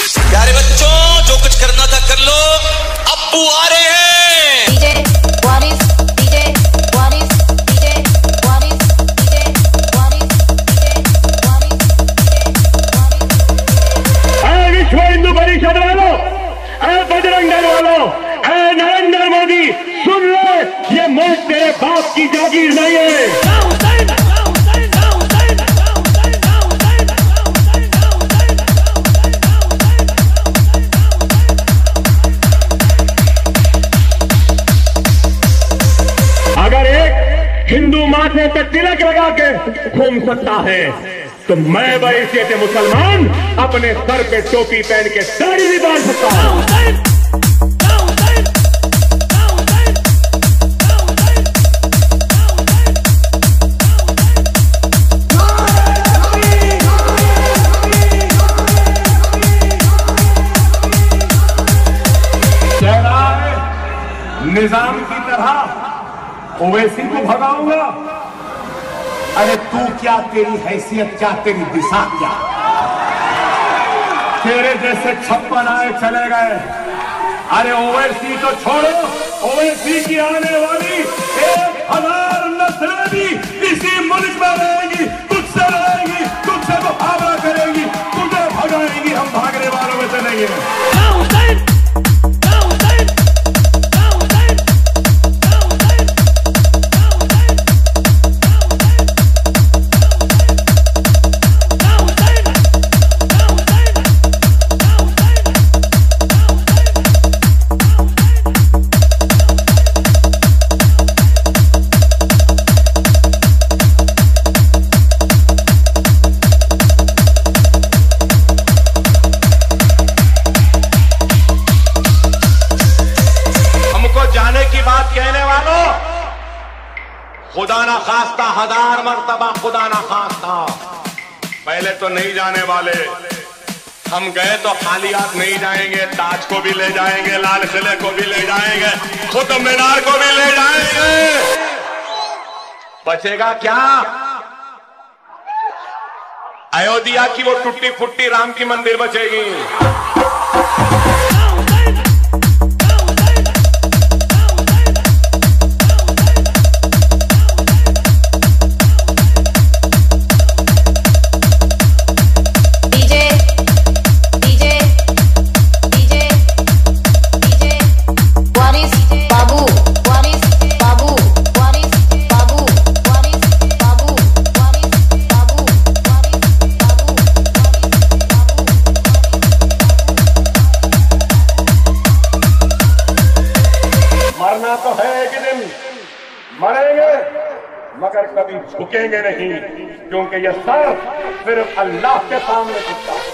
प्यारे बच्चों, जो कुछ करना था कर लो, अब्बू आ रहे हैं। DJ Waris, DJ Waris, DJ Waris, DJ Waris, DJ Waris, ऐ विश्व हिंदू परिषद वालों, ऐ बजरंग दल वालों, ऐ नरेंद्र मोदी, सुन लो, ये मुल्क तेरे बाप की जागीर नहीं है। अगर एक हिंदू माथे पे तिलक लगा के घूम सकता है तो मैं बहैसियत मुसलमान अपने सर पे टोपी पहन के दाढ़ी भी बांध सकता हूं। निजाम की तरह ओवैसी को भगाऊंगा। अरे तू क्या, तेरी हैसियत क्या, तेरी दिशा क्या? तेरे जैसे 56 आए चले गए। अरे ओवैसी तो छोड़ो, ओवैसी की आने वाली 1000 नस्लें भी इसी मुल्क में रहेंगी, तुझसे रहेंगी, तुझसे मुकाबला करेंगी, तुझे भगाएंगी। हम भागने वालों में से नहीं है। कहने वालों, खुदा ना खास्ता, 1000 मर्तबा खुदा ना खास्ता। पहले तो नहीं जाने वाले, हम गए तो खाली हाथ नहीं जाएंगे। ताज को भी ले जाएंगे, लाल किले को भी ले जाएंगे, कुतुब मीनार को भी ले जाएंगे। बचेगा क्या? अयोध्या की वो टूटी फुट्टी राम की मंदिर बचेगी। मरना तो है, एक दिन मरेंगे, मगर कभी झुकेंगे नहीं, क्योंकि ये सर सिर्फ अल्लाह के सामने झुकता है।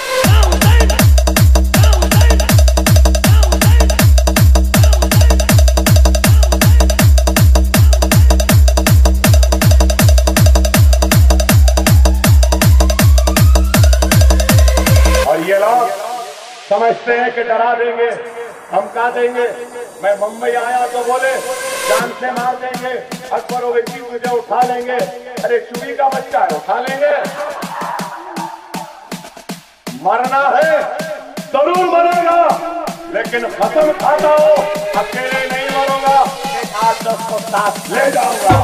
और ये लोग समझते हैं कि डरा देंगे, धमका देंगे। मैं मुंबई आया तो बोले जान से मार देंगे, अकबर ओवैसी मुझे उठा लेंगे। अरे चूड़ी का बच्चा है, उठा लेंगे। मरना है जरूर मरेगा, लेकिन खत्म खाता हो अकेले नहीं मरूंगा, 8-10 को साथ ले जाऊंगा।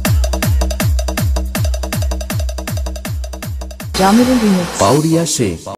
Jamil Remix Paudia Sheikh